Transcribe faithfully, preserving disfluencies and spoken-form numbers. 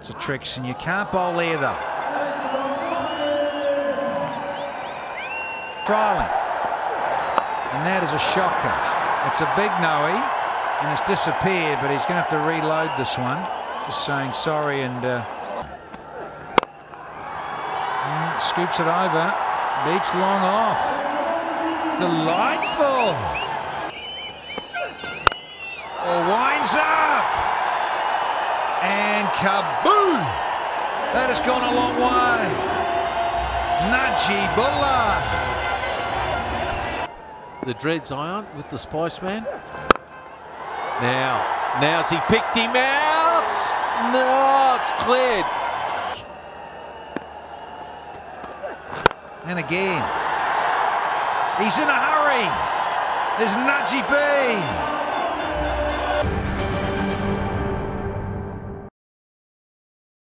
Lots of tricks, and you can't bowl either. Trialing. And that is a shocker. It's a big no-y, and it's disappeared, but he's going to have to reload this one. Just saying sorry, and, uh, and scoops it over. Beats long off. Delightful. Oh, winds up. And kaboom! That has gone a long way. Najibullah. The dreads ion with the Spice Man. Now, now's he picked him out. No, it's cleared. And again, he's in a hurry. There's Najibullah.